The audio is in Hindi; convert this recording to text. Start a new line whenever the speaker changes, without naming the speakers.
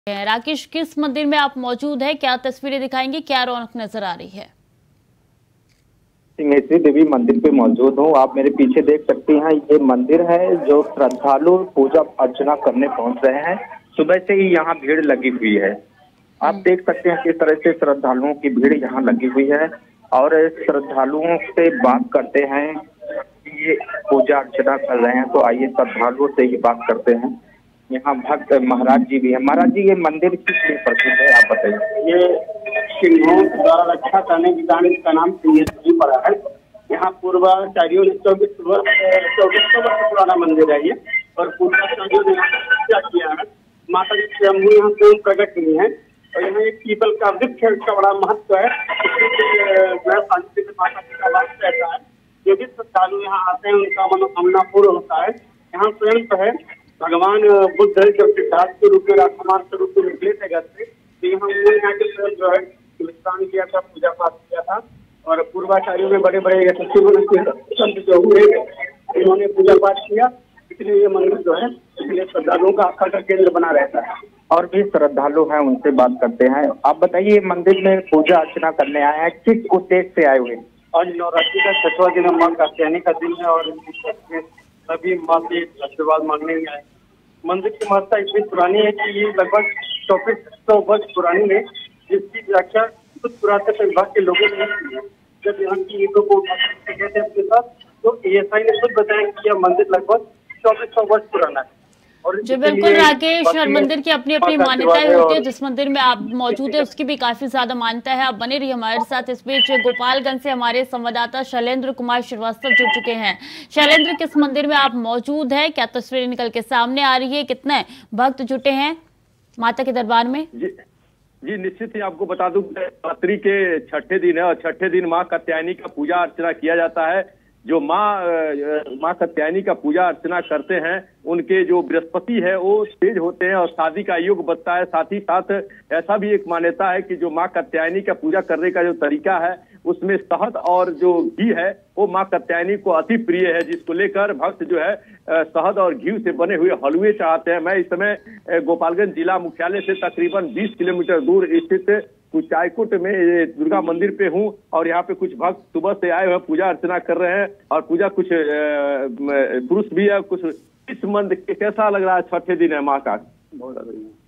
राकेश, किस मंदिर में आप मौजूद हैं? क्या तस्वीरें दिखाएंगे? क्या रौनक नजर आ रही है?
सिंहेश्वरी देवी मंदिर पे मौजूद हूँ। आप मेरे पीछे देख सकती हैं, ये मंदिर है जो श्रद्धालु पूजा अर्चना करने पहुंच रहे हैं। सुबह से ही यहाँ भीड़ लगी हुई है। आप देख सकते हैं किस तरह से श्रद्धालुओं की भीड़ यहाँ लगी हुई है और श्रद्धालुओं से बात करते हैं। ये पूजा अर्चना कर रहे हैं, तो आइए श्रद्धालुओं से ही बात करते हैं। यहाँ भक्त महाराज जी भी है। महाराज जी, ये मंदिर किस लिए प्रसिद्ध है, आप बताइए।
ये सिंहों द्वारा रक्षा करने के कारण इसका नाम सिंहेश्वरी पड़ा है। यहाँ पूर्वाचार्यों ने 2400 वर्ष पुराना मंदिर है ये, और पूर्वाचार्यों ने क्या किया है, माता जी स्वयं यहाँ स्वयं प्रकट हुई है। और यहाँ एक पीपल का वृक्ष का बड़ा महत्व है। माता जी का वास रहता है। जो भी श्रद्धालु यहाँ आते हैं उनका मनोकामना पूर्ण होता है। यहाँ स्वयं तो है भगवान बुद्ध जब सिद्धार्थ के रूप में राजकुमार के रूप में निकले थे घर से, तो यहाँ के स्वयं जो है विश्राम किया था, पूजा पाठ किया था। और पूर्वाचार्यों में बड़े बड़े संत जो हुए इन्होंने पूजा पाठ किया, इसलिए ये मंदिर जो है इसलिए श्रद्धालुओं का आस्था का केंद्र बना रहता है।
और भी श्रद्धालु हैं, उनसे बात करते हैं। आप बताइए, मंदिर में पूजा अर्चना करने आए हैं, किस उद्देश्य से आए हुए?
आज नवरात्रि का 6वां दिन माँ कात्यायनी का दिन है और सभी माँ से आशीर्वाद मांगने में आए। मंदिर की महत्ता इतनी पुरानी है कि ये लगभग 2400 वर्ष पुरानी है, जिसकी व्याख्या कुछ पुरातत्व विभाग के लोगों ने की है। जब यहाँ की ईंटों को गए थे अपने साथ, तो एएसआई ने खुद बताया कि यह मंदिर लगभग 2400 वर्ष पुराना है।
जी बिल्कुल राकेश, हर मंदिर की अपनी अपनी मान्यताएं होती है। जिस मंदिर में आप मौजूद है उसकी भी काफी ज्यादा मान्यता है। आप बने रहिए हमारे साथ। इस बीच गोपालगंज से हमारे संवाददाता शैलेंद्र कुमार श्रीवास्तव जुड़ चुके हैं। शैलेंद्र, किस मंदिर में आप मौजूद है? क्या तस्वीरें निकल के सामने आ रही है? कितने भक्त जुटे हैं माता के दरबार में?
जी निश्चित ही आपको बता दूं, नवरात्रि के छठे दिन है और छठे दिन माँ कात्यायनी का पूजा अर्चना किया जाता है। जो माँ कात्यायनी का पूजा अर्चना करते हैं उनके जो बृहस्पति है वो तेज होते हैं और शादी का योग बनता है। साथ ही साथ ऐसा भी एक मान्यता है कि जो माँ कात्यायनी का पूजा करने का जो तरीका है उसमें शहद और जो घी है वो माँ कात्यायनी को अति प्रिय है, जिसको लेकर भक्त जो है शहद और घी से बने हुए हलवे चाहते हैं। मैं इस समय गोपालगंज जिला मुख्यालय से तकरीबन 20 किलोमीटर दूर स्थित कुचायकोट में दुर्गा मंदिर पे हूँ और यहाँ पे कुछ भक्त सुबह से आए हुए पूजा अर्चना कर रहे हैं। और पूजा कुछ पुरुष भी है, कुछ इस मंदिर कैसा लग रहा है? छठे दिन है माँ का।
बहुत